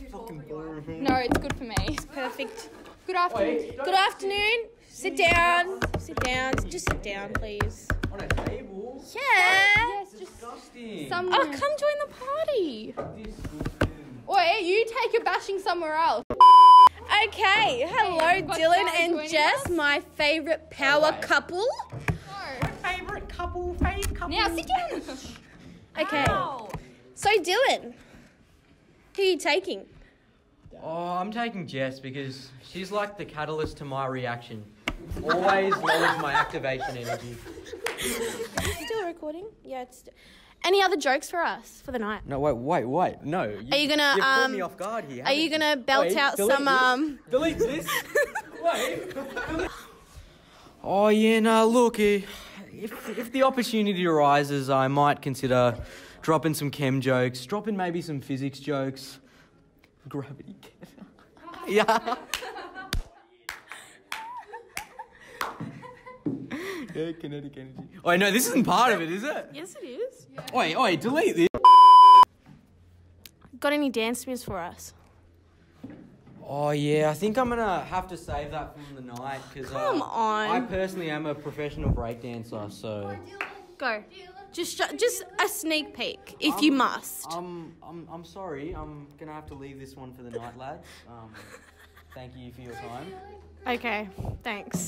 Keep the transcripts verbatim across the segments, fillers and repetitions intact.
fucking boring. No, it's good for me. It's perfect. Good afternoon. Good afternoon. Sit down. Sit down. Just sit down, please. On a table? Yeah. Yes, disgusting. Some... Oh, come join the party. Oi, you take your bashing somewhere else. Okay, hello, hey, Dylan and Jess, us? My favourite power oh, couple. No. Favourite couple, fave couple. Now sit down. Okay. Wow. So Dylan, who are you taking? Oh, I'm taking Jess because she's like the catalyst to my reaction. Always lowers my activation energy. Still recording? Yeah, it's still... Any other jokes for us for the night? No, wait, wait, wait. No. You, are you gonna you've um? caught me off guard here. Are you gonna belt wait, out delete some this. um? Delete this. Wait. Oh yeah, no. Look, if if the opportunity arises, I might consider dropping some chem jokes, dropping maybe some physics jokes. Gravity. Yeah. Yeah, kinetic energy. Oh, no, this isn't part of it, is it? Yes, it is. Yeah. Oi, oi, delete this. Got any dance moves for us? Oh, yeah, I think I'm going to have to save that from the night. Cause, Come uh, on. I personally am a professional breakdancer, so... Go. Just just a sneak peek, if I'm, you must. I'm, I'm, I'm sorry. I'm going to have to leave this one for the night, lads. Um, thank you for your time. Okay, thanks.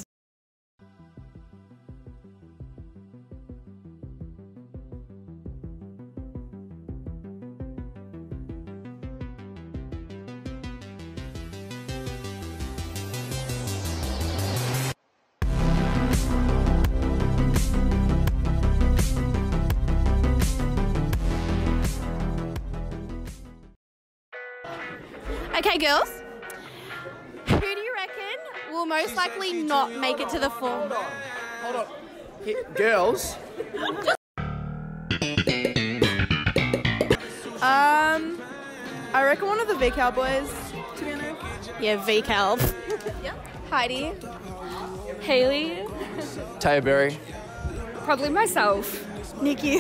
Okay, girls. Who do you reckon will most likely not make it to the form? Hold on. Hey, girls. Um, I reckon one of the V Cowboys, to be honest. Yeah, V Cal. Yeah. Heidi. Haley. Taya Berry. Probably myself. Nikki.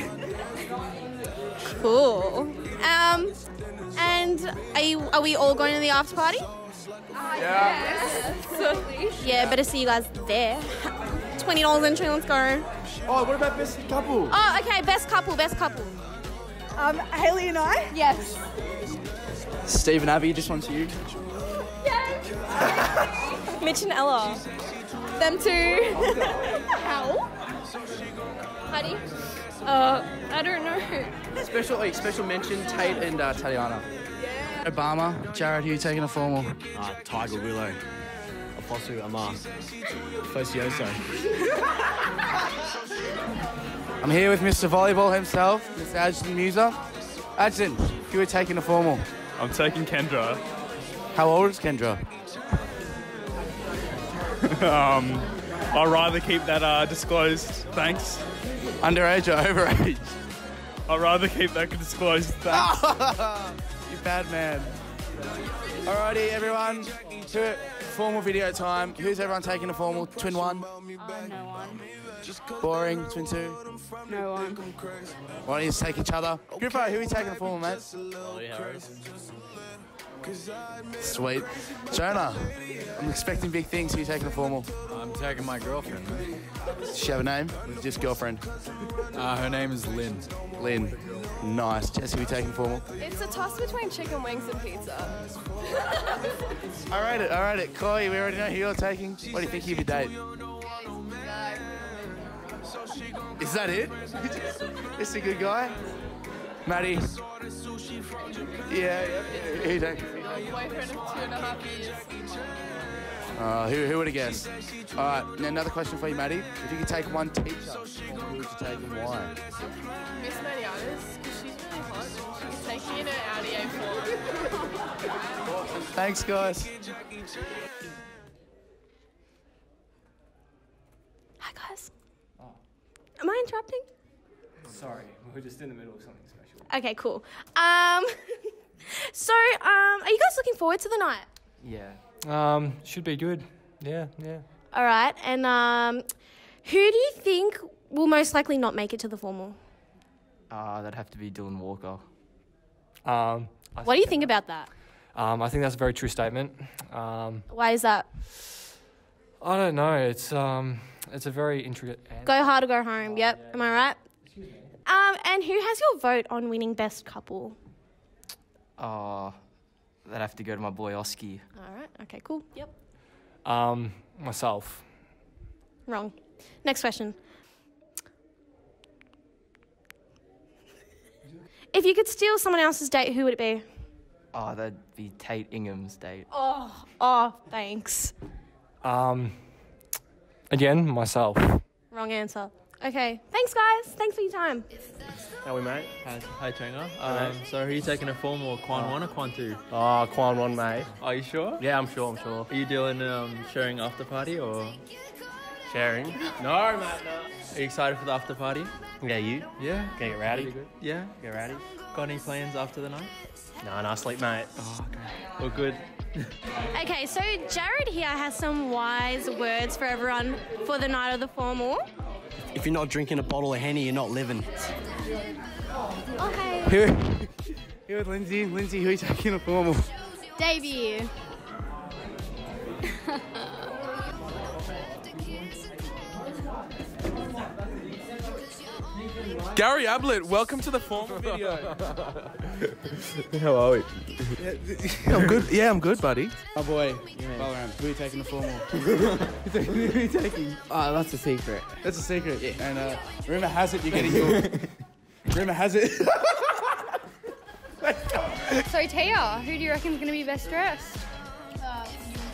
Cool. Um, and are you? Are we all going to the after party? Uh, yeah. Yes. Yeah, better see you guys there. Twenty dollars entry. Let's go. Oh, what about best couple? Oh, okay. Best couple. Best couple. Um, Haley and I. Yes. Steve and Abby, just wants you. Yes. Mitch and Ella. Them two. How? Heidi? Uh, I don't know. Special, like, special mention, Tate and uh, Tatiana. Yeah. Obama, Jared, who you taking a formal? Uh, Tiger Willow. Apostle Amar. Focioso. I'm here with Mister Volleyball himself, Mister Adjton Muser. Adjton, who are taking a formal? I'm taking Kendra. How old is Kendra? um, I'd rather keep that uh, disclosed, thanks. Underage or overage? I'd rather keep that disclosed, thanks. You bad man. Alrighty, everyone. To formal video time. Who's everyone taking a formal? Twin one? Uh, no one. Boring. Twin two? No one. Why don't you just take each other? Grippo, who are you taking a formal, mate? Ollie Harris. Sweet. Jonah, I'm expecting big things. Who are you taking a formal? I'm taking my girlfriend. Does she have a name? Or just girlfriend? Uh, her name is Lynn. Lynn. Nice. Jess, who are you taking formal? It's a toss between chicken wings and pizza. I rate it, I rate it. Chloe, we already know who you're taking. What do you think of your date? Is that it? Is a good guy? Maddie? Yeah, yeah. Who you taking? Boyfriend of two and a half years. Uh, who, who would have guessed? All right, now another question for you, Maddie. If you could take one teacher, who would you take and why? Miss Mariana's, because she's really hot. She can take me in her Audi A four. Thanks, guys. Hi, guys. Oh. Am I interrupting? Sorry, we're just in the middle of something special. Okay, cool. Um, so, um, are you guys looking forward to the night? Yeah. Um, should be good. Yeah, yeah. All right, and um, who do you think will most likely not make it to the formal? Uh, that'd have to be Dylan Walker. Um, what do you think about that? Um, I think that's a very true statement. Um, Why is that? I don't know. It's um, it's a very intricate. Go hard or go home. Yep. Am I right? Um, and who has your vote on winning best couple? Oh, that'd have to go to my boy Oski. All right. Okay. Cool. Yep. Um, myself. Wrong. Next question. If you could steal someone else's date, who would it be? Oh, that'd be Tate Ingham's date. Oh. Oh. Thanks. Um, again, myself. Wrong answer. Okay. Thanks, guys. Thanks for your time. How are we, mate? Hi, hi Tina. Um, so are you taking a form or Quan one or Quan two? Oh, Quan one, mate. Are you sure? Yeah, I'm sure, I'm sure. Are you doing um, sharing after party or? Sharing? No, mate, no. Are you excited for the after party? Yeah, you? Yeah. Gonna get rowdy? Pretty good. Yeah. Get rowdy? Got any plans after the night? No, no, sleep, mate. Oh, okay. Well, good. Okay, so Jared here has some wise words for everyone for the night of the formal. If you're not drinking a bottle of Henny, you're not living. Okay. Here, here with Lindsay. Lindsay, who are you taking a formal? Davey. Gary Ablett, welcome to the formal video. How are we? Yeah, I'm good. Yeah, I'm good, buddy. My boy, Balaram, who are you taking the formal? Who are you taking? Oh, that's a secret. That's a secret. Yeah. And uh, rumor has it you're getting your... rumor has it... So Tia, who do you reckon is going to be best dressed? Uh,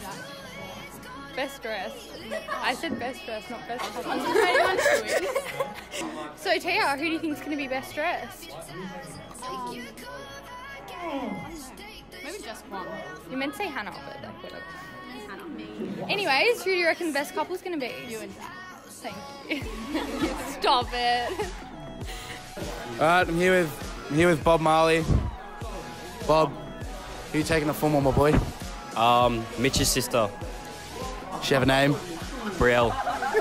Best dressed. I said best dressed, not best couple. Concentrating on twins. So Tia, who do you think is going to be best dressed? Um, maybe just one. You meant to say Hannah, but like whatever. Hannah, me. Anyways, who do you reckon best couple is going to be? You and Jack. Thank you. Stop it. All right, I'm here with I'm here with Bob Marley. Bob, who are you taking the formal, my boy? Um, Mitch's sister. Does she have a name? Brielle.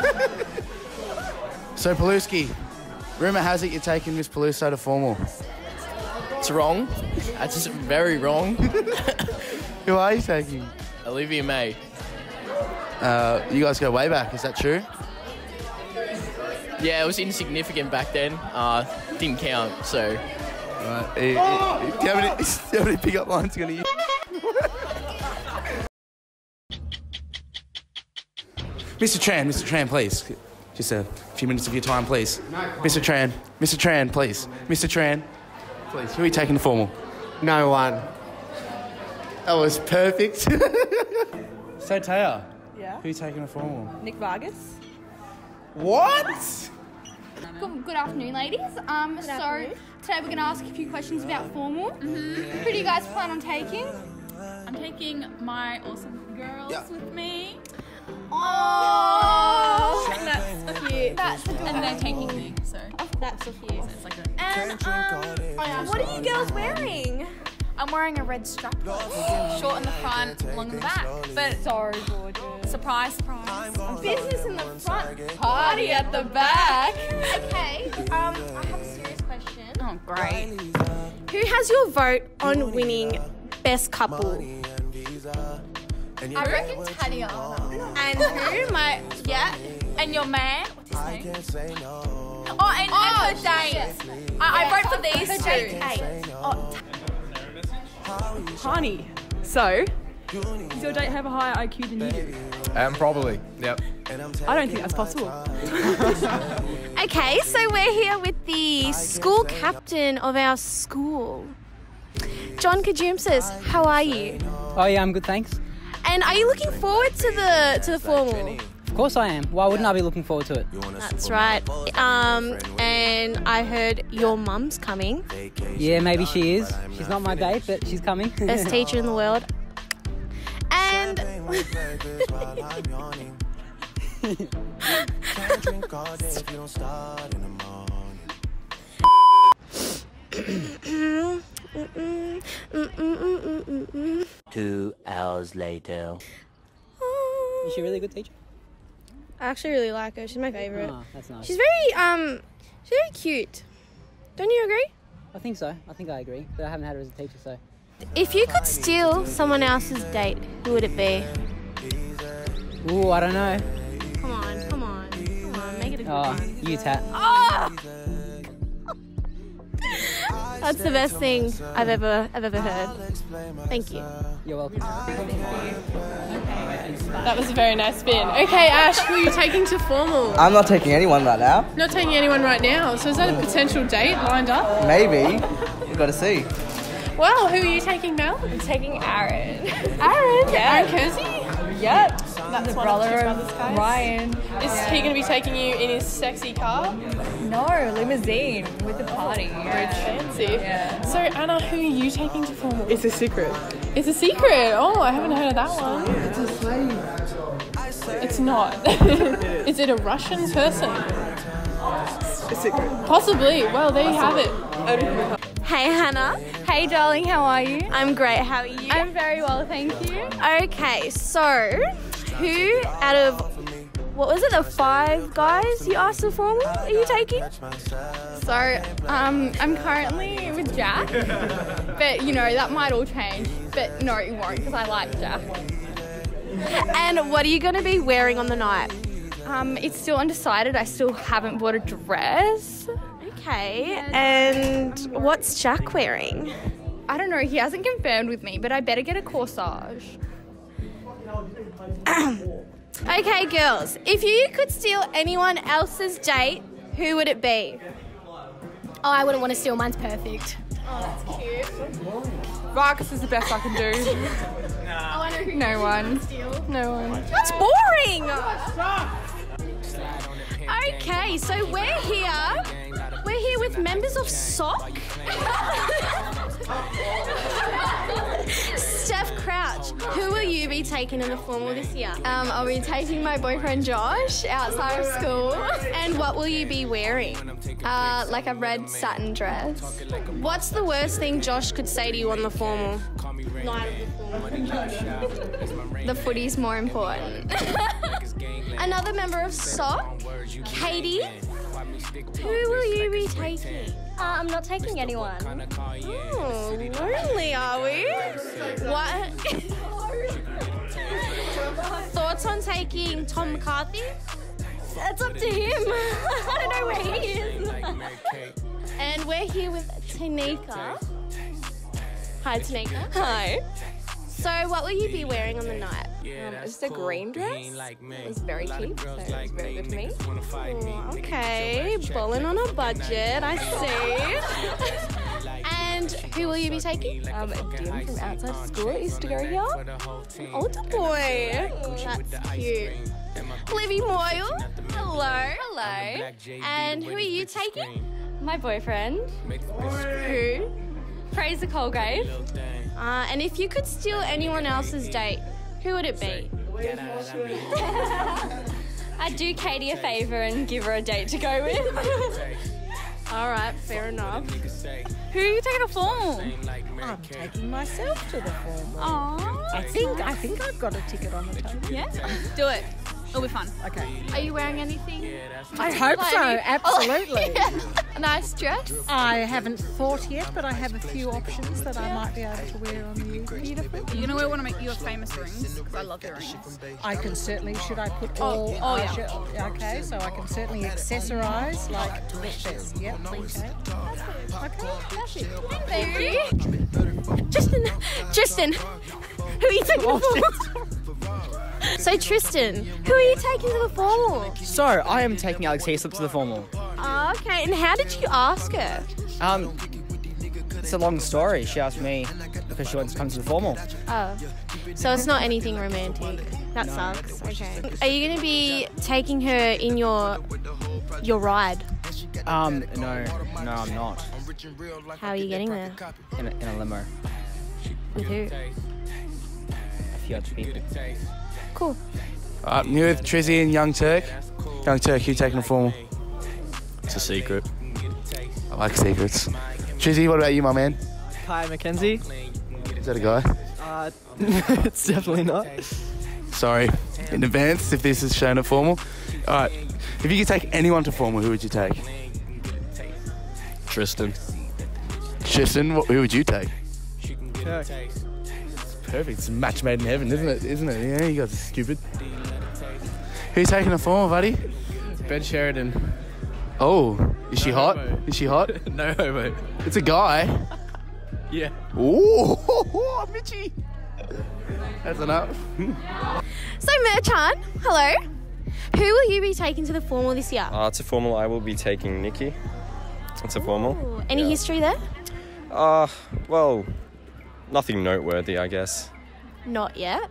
So Paluski, rumor has it you're taking Miss Paluso to formal. It's wrong. That's just very wrong. Who are you taking? Olivia May. Uh, you guys go way back, is that true? Yeah, it was insignificant back then. Uh, didn't count, so. Right. Do you have any, do you have any pick-up lines you're going to use? Mister Tran, Mister Tran, please. Just a few minutes of your time, please. Mister Tran, Mister Tran, please. Mister Tran, please. Who are you taking the formal? No one. That was perfect. So, Taya, Yeah. who are you taking the formal? Nick Vargas. What? Good, good afternoon, ladies. Um, so afternoon. today we're going to ask a few questions about formal. Mm-hmm. Who do you guys plan on taking? I'm taking my awesome girls Yeah. with me. Oh, That's cute. that's adorable. And they're taking me, so That's so cute. it's like a... And um, what are you girls wearing? I'm wearing a red strap, short in the front, long in the back. But So gorgeous. surprise, surprise. Business in the front, Party at the back. Okay. Um, I have a serious question. Oh, great. Who has your vote on winning best couple? I reckon Tatiana. And who? My yeah. And your man, what's his name? Oh, and, and her date. I, I vote for these Her two. date eight. Oh, Honey. So, does your date have a higher I Q than you do? Um, probably. Yep. I don't think that's possible. Okay, so we're here with the school captain of our school, John Kajumsis. How are you? Oh yeah, I'm good, thanks. And are you looking forward to the to the formal? Of course I am. Why wouldn't I be looking forward to it? That's right. Um, and I heard your mum's coming. Yeah, maybe she is. She's not my babe, but she's coming. Best teacher in the world. And Two hours later. Is she a really good teacher? I actually really like her. She's my favourite. Oh, that's nice. She's very um, she's very cute. Don't you agree? I think so. I think I agree. But I haven't had her as a teacher, so. If you could steal someone else's date, who would it be? Ooh, I don't know. Come on, come on, come on, make it a good Oh, one. you tat. Oh! That's the best thing I've ever I've ever heard. Thank you. You're welcome. That was a very nice spin. Okay, Ash, who are you taking to formal? I'm not taking anyone right now. Not taking anyone right now. So is that a potential date lined up? Maybe. We've got to see. Well, who are you taking, Mel? I'm taking Aaron. Aaron? Yeah. Aaron Kersey? Yep. That's the one brother of of Brother's cars. Ryan. Is Yeah. he going to be taking you in his sexy car? No, limousine with the party. Very fancy. Yeah. So, Anna, who are you taking to formal? It's a secret. It's a secret. Oh, I haven't heard of that one. It's a slave. It's not. Is it a Russian person? A secret. Possibly. Well, there you have it. Hey Hannah. Hey darling, how are you? I'm great. How are you? I'm very well, thank you. Okay, so who out of what was it, the five guys you asked for formal are you taking? So, um, I'm currently with Jack, but you know, that might all change. But no, it won't because I like Jack. And what are you going to be wearing on the night? Um, it's still undecided. I still haven't bought a dress. Okay, and what's Jack wearing? I don't know, he hasn't confirmed with me, but I better get a corsage. Okay, girls, if you could steal anyone else's date, who would it be? Oh, I wouldn't want to steal. Mine's perfect. Oh, that's cute. Vargas is the best I can do. Oh, I know who No one. No one. That's boring! Okay, so we're here. We're here with members of S O C. Steph Crouch, who will you be taking in the formal this year? Um, I'll be taking my boyfriend Josh outside of school. And what will you be wearing? Uh, like a red satin dress. What's the worst thing Josh could say to you on the formal? Night of the formal. The footy's more important. Another member of S O C, Katie. Who will you be taking? Uh, I'm not taking anyone. Oh, lonely are we? What? Thoughts on taking Tom McCarthy? It's up to him. I don't know where he is. And we're here with Tanika. Hi, Tanika. Hi. So, what will you be wearing on the night? Um, it's a green dress. It's very cheap, so it's very good for me. Oh, okay, balling on a budget, I see. And who will you be taking? Um, Dim from outside school that used to go here. An older boy. That's cute. Livy Moyle. Hello. Hello. And who are you taking? My boyfriend. Who? Fraser Colgrave. Uh, and if you could steal anyone else's date, who would it be? I'd do Katie a favour and give her a date to go with. All right, fair enough. Who are you taking to formal? I'm taking myself to the formal. Oh, I think I think I've got a ticket on the table. Yeah, do it. It'll be fun. Okay. Are you wearing anything? I hope so. Absolutely. A nice dress? I haven't thought yet, but I have a few options that I might be able to wear on the evening. Beautiful. You're gonna wear one of my- your famous rings because I love the rings. I can certainly. Should I put Oh, all? oh, uh, yeah. should- okay, so I can certainly accessorise like this. Yep. Okay. Okay. Thank you. Justin, Tristan, who are you taking to the formal? So Tristan, who are you taking to the formal? So, I am taking Alex Heaslip to the formal. Oh, okay, and how did you ask her? Um, it's a long story. She asked me because she wants to come to the formal. Oh, so it's not anything romantic. That sucks. Okay. Are you going to be taking her in your your ride? Um, no, no, I'm not. How are you getting there? In a, in a limo. With who? A few other people. Cool. Uh, new with Trizzy and Young Turk. Young Turk, you taking a formal? It's a secret. I like secrets. Trizzy, what about you, my man? Kai Mackenzie. Is that a guy? Uh, it's definitely not. Sorry in advance if this is shown at formal. All right, if you could take anyone to formal, who would you take? Tristan. Tristan, what, who would you take? check. Perfect. It's a match made in heaven, isn't it? Isn't it? Yeah, you guys are stupid. Who you taking the formal, buddy? Ben Sheridan. Oh, is she No hot? homo. Is she hot? No homo. It's a guy. Yeah. Ooh, Mitchie. That's enough. So Merchan, hello. Who will you be taking to the formal this year? Uh, it's a formal. I will be taking Nikki. It's a formal. Ooh, any Yeah. history there? Uh, well, nothing noteworthy, I guess. Not yet.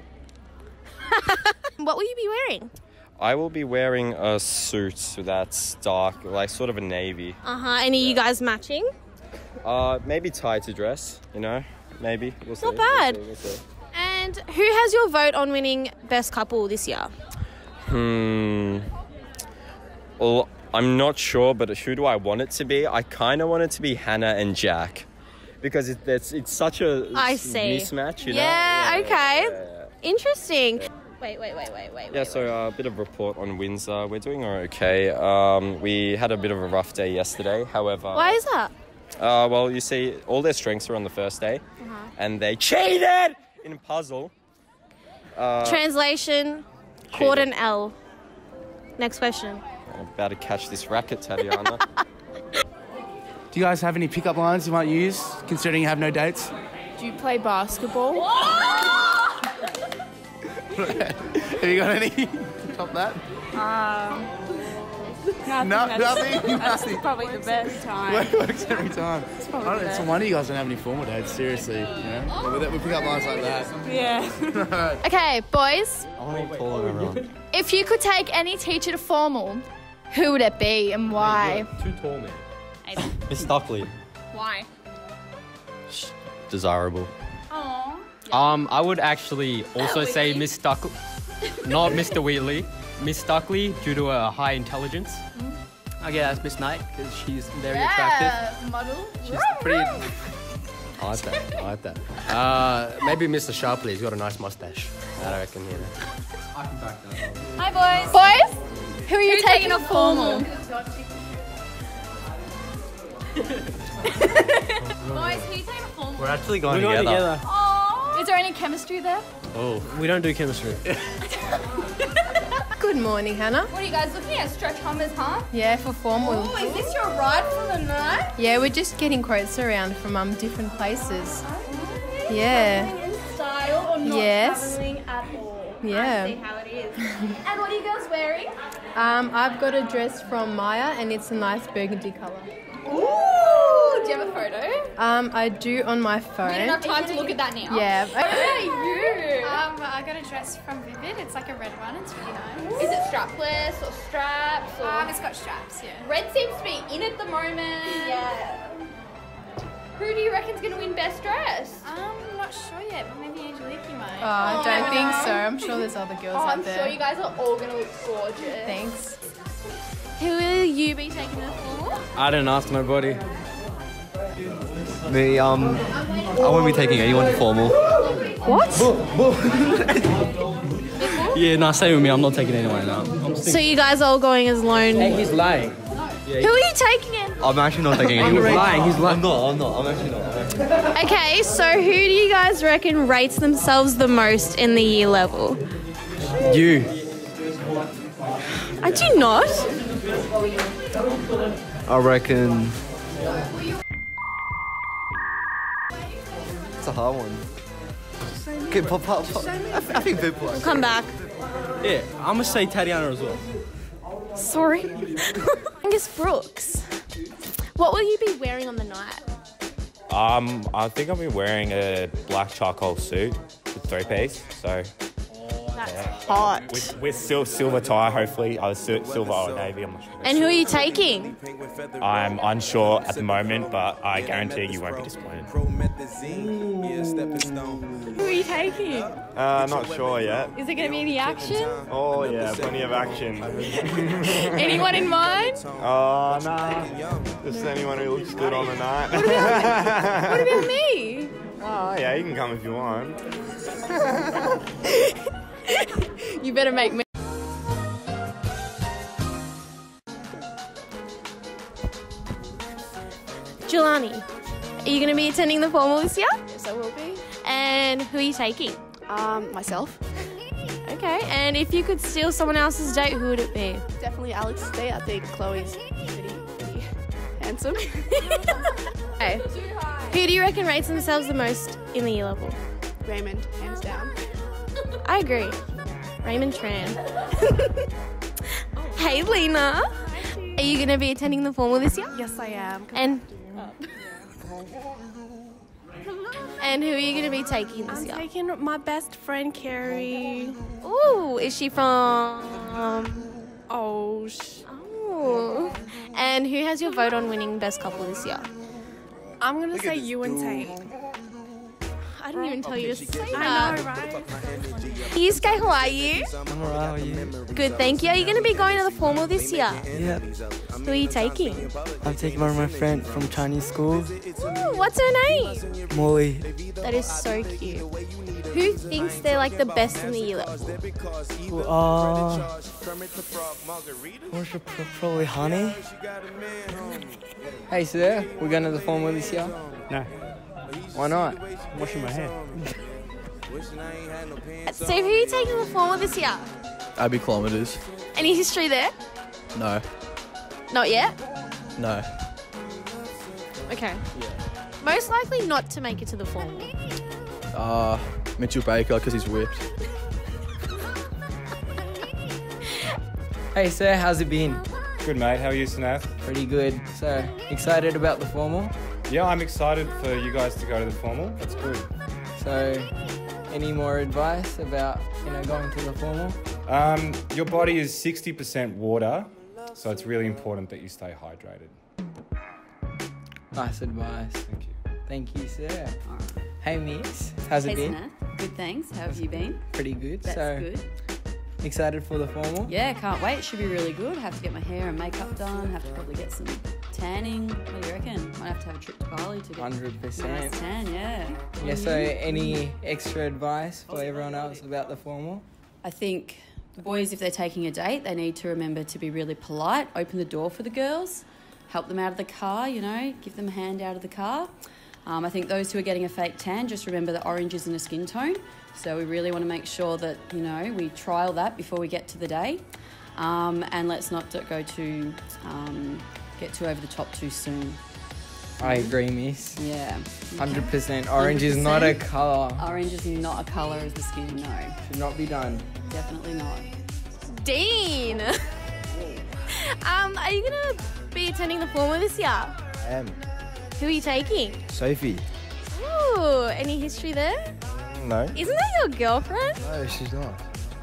What will you be wearing? I will be wearing a suit that's dark, like sort of a navy. Uh-huh, and are you guys matching? Uh, maybe tied to dress, you know? Maybe. We'll see. Not bad. We'll see, we'll see. And who has your vote on winning best couple this year? Hmm. Well, I'm not sure, but who do I want it to be? I kind of want it to be Hannah and Jack. Because it, it's, it's such a I see. mismatch, you know? Yeah, okay. yeah, yeah. Interesting. Wait, wait, wait, wait, wait. Yeah, so uh, a bit of report on Windsor. We're doing okay. Um, we had a bit of a rough day yesterday, however... Why is that? Uh, well, you see, all their strengths are on the first day, Uh-huh. and they cheated in a puzzle. Uh, Translation, caught an L. Next question. I'm about to catch this racket, Tatiana. Do you guys have any pickup lines you might use, considering you have no dates? Do you play basketball? Have you got any? Top that? Um, nothing. No, that's, nothing, That's nothing. probably the best time. Work- Works every time. It's I probably don't, the it's best. no wonder you guys don't have any formal dates, seriously. You know? We, we pick up lines like that. Yeah. Okay, boys. I'm taller than everyone. If you could take any teacher to formal, who would it be and why? Too tall, man. Miss Stockley. Why? Desirable. Aww. Um, I would actually also say Miss Stockley, not Mister Wheatley. Miss Stockley, due to her high intelligence. I guess Miss Knight, because she's very Yeah, attractive. model. She's pretty... I like that, I like that. Uh, maybe Mister Sharpley, he's got a nice mustache. I reckon, you know. I can back that up. Hi, boys. Boys, who are you Who's taking taking a a formal? Boys, who you taking a formal? We're actually going We're going together. together. Aww. Is there any chemistry there? Oh, we don't do chemistry. Good morning, Hannah. What are you guys looking at? Stretch hummers, huh? Yeah, for formal. Oh, is this your ride for the night? Yeah, we're just getting quotes around from um different places. Yeah. In style or not Yes. traveling at all? Yeah. I see how it is. And what are you girls wearing? Um, I've got a dress from Maya, and it's a nice burgundy colour. Ooh, do you have a photo? Um, I do on my phone. We don't have time to look at that now. Yeah. Hey, you. Um, I got a dress from Vivid. It's like a red one. It's really nice. Is it strapless or straps? Or? Um, it's got straps, yeah. Red seems to be in at the moment. Yeah. Who do you reckon's going to win best dress? Um, I'm not sure yet, but maybe Angelique might. Oh, I don't Oh. think so. I'm sure there's other girls Oh, out I'm there. sure you guys are all going to look gorgeous. Thanks. Who will you be taking the formal? I didn't ask nobody. Me, um, I won't be taking anyone formal. What? Yeah, no, stay with me. I'm not taking anyone now. I'm So you guys are all going as lone. Hey, he's lying. Who are you taking in? I'm actually not taking anyone. He's lying, he's lying. I'm not, I'm not, I'm actually not. I'm actually Okay, so who do you guys reckon rates themselves the most in the year level? You. I do not. I reckon. It's a hard one. Okay, pop, pop, pop. I, th- I think people. We'll come back. Yeah, I'm gonna say Tatiana as well. Sorry. Angus Brooks, what will you be wearing on the night? Um, I think I'll be wearing a black charcoal suit with three piece. So That's hot. with with sil- silver tie, hopefully. I was sil- silver or navy. I'm not sure. And who are you taking? I'm unsure at the moment, but I guarantee you won't be disappointed. Who are you taking? Uh, not sure yet. Is it going to be any action? Oh yeah, plenty of action. Anyone in mind? Oh nah, just anyone who looks good on the night. What about me? Oh yeah, you can come if you want. You better make me. Jelani, are you going to be attending the formal this year? Yes, I will be. And who are you taking? Um, myself. Okay, and if you could steal someone else's date, who would it be? Definitely Alex's date. I think Chloe's pretty, pretty handsome. Okay. Who do you reckon rates themselves the most in the year level? Raymond, hands down. I agree. Raymond Tran. Hey, Lena. Are you going to be attending the formal this year? Yes, I am. And and who are you going to be taking this I'm year? taking my best friend, Carrie. Ooh, is she from? Oh, sh- Oh. And who has your vote on winning best couple this year? I'm going to say you and Tate. I didn't even tell you to say I that. know, right? Yusuke, how are you? I'm alright, how are you? Good, thank you. Are you going to be going to the formal this year? Yeah. Who are you taking? I'm taking one of my friends from Chinese school, Ooh, what's her name? Molly. That is so cute. Who thinks they're like the best in the year level? Uh, what's your pro- probably Honey? Hey sir, we're going to the formal this year? No. Why not? I'm washing my hair. So who are you taking the formal this year? Abbey Kilometres. Any history there? No. Not yet? No. Okay. Most likely not to make it to the formal. Uh, Mitchell Baker, because he's whipped. Hey sir, how's it been? Good, mate. How are you, Snath? Pretty good. So, excited about the formal? Yeah, I'm excited for you guys to go to the formal. That's good. So, any more advice about, you know, going to the formal? Um, your body is sixty percent water, so it's really important that you stay hydrated. Nice advice. Thank you. Thank you, sir. Hey, miss. How's it Hey, been? Snath. Good, thanks. How have you been? Pretty good. That's so, good. excited for the formal? Yeah, can't wait. Should be really good. Have to get my hair and makeup done. Have to probably get some tanning. What do you reckon? Might have to have a trip to Bali to get one hundred a percent. nice tan, yeah. Yeah, so any extra advice for everyone else about the formal? I think the boys, if they're taking a date, they need to remember to be really polite, open the door for the girls, help them out of the car, you know, give them a hand out of the car. Um, I think those who are getting a fake tan, just remember that orange isn't a skin tone. So we really want to make sure that, you know, we trial that before we get to the day. Um, and let's not go too, um, get too over the top too soon. I agree, miss. Yeah. one hundred percent. Orange is not a colour. Orange is not a colour as the skin, no. Should not be done. Definitely not. Dean! um, are you going to be attending the formal this year? I am. Who are you taking? Sophie. Ooh, any history there? No. Isn't that your girlfriend? No, she's not.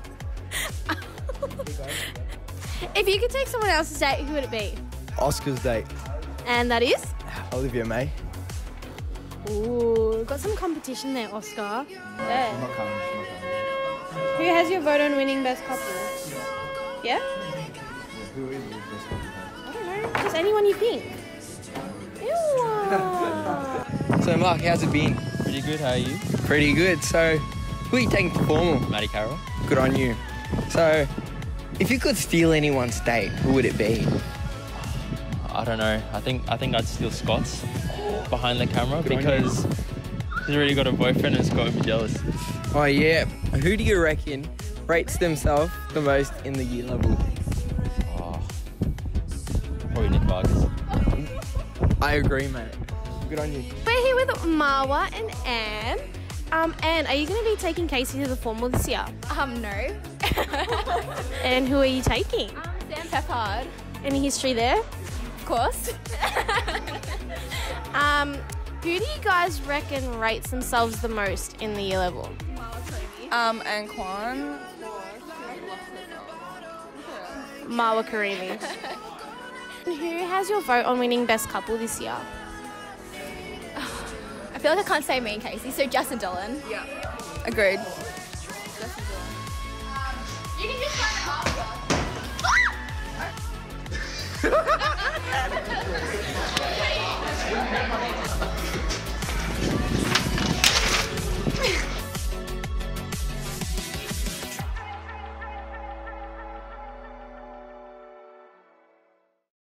If you could take someone else's date, who would it be? Oscar's date. And that is? Olivia May. Ooh, got some competition there, Oscar. Yeah. I'm not coming. She's not coming. Who has your vote on winning best couple? Yeah? Who is the best couple? I don't know. Just anyone you think. Ew. So, Mark, how's it been? Pretty good, how are you? Pretty good. So, who are you taking to formal? Matty Carroll. Good on you. So, if you could steal anyone's date, who would it be? I don't know. I think I think I'd steal Scott's behind the camera Good on because she's already got a boyfriend and it's got me jealous. Oh, yeah. Who do you reckon rates themselves the most in the year level? Oh, probably Nick Vargas. I agree, mate. Good on you. We're here with Marwa and Anne. Um, Anne, are you going to be taking Casey to the formal this year? Um, no. And who are you taking? Um, Sam Peppard. Any history there? Of course. Um, who do you guys reckon rates themselves the most in the year level? Um, and Quan. Marwa Karimi. Who has your vote on winning best couple this year? I feel like I can't say me and Casey, so Jess and Dylan. Yeah. Agreed. You can just sign it off.